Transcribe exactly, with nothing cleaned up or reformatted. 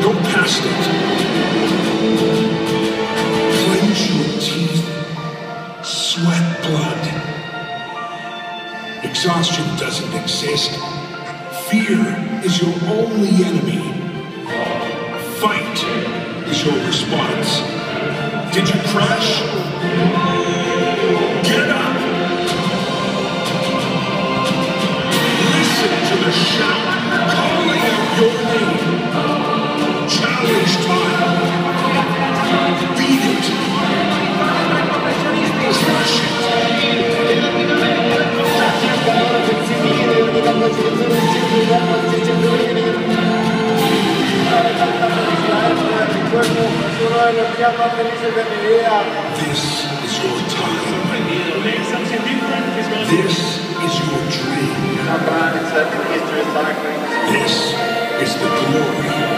Go past it. Clench your teeth. Sweat blood. Exhaustion doesn't exist. Fear is your only enemy. Fight is your response. Did you crash? Get up! Listen to the shout calling out your name. Challenge time. Beat it. Crush it. This is your time. This is your dream. This is the glory